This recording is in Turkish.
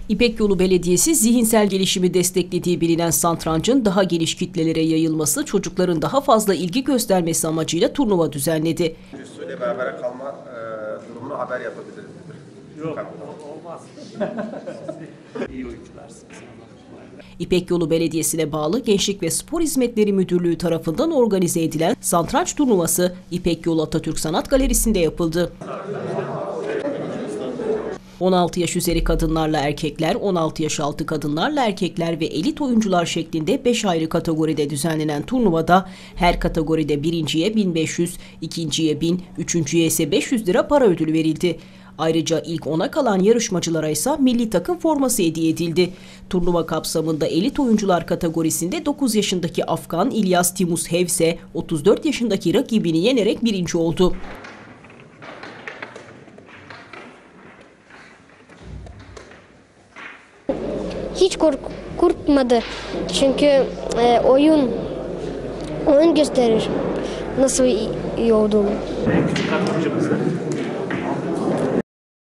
İpek Yolu Belediyesi zihinsel gelişimi desteklediği bilinen satrancın daha geniş kitlelere yayılması, çocukların daha fazla ilgi göstermesi amacıyla turnuva düzenledi. Üstüyle beraber kalma durumunu haber yapabiliriz. Yok, olmaz. İyi oyuncularsınız. İpek Yolu Belediyesi'ne bağlı Gençlik ve Spor Hizmetleri Müdürlüğü tarafından organize edilen satranç turnuvası İpek Yolu Atatürk Sanat Galerisi'nde yapıldı. 16 yaş üzeri kadınlarla erkekler, 16 yaş altı kadınlarla erkekler ve elit oyuncular şeklinde 5 ayrı kategoride düzenlenen turnuvada her kategoride birinciye 1500, ikinciye 1000, üçüncüye ise 500 lira para ödülü verildi. Ayrıca ilk 10'a kalan yarışmacılara ise milli takım forması hediye edildi. Turnuva kapsamında elit oyuncular kategorisinde 9 yaşındaki Afgan İlyas Timuz Hevse 34 yaşındaki rakibini yenerek birinci oldu. Hiç korkmadı çünkü oyun gösterir nasıl iyi olduğumu. En küçük katılımcımız.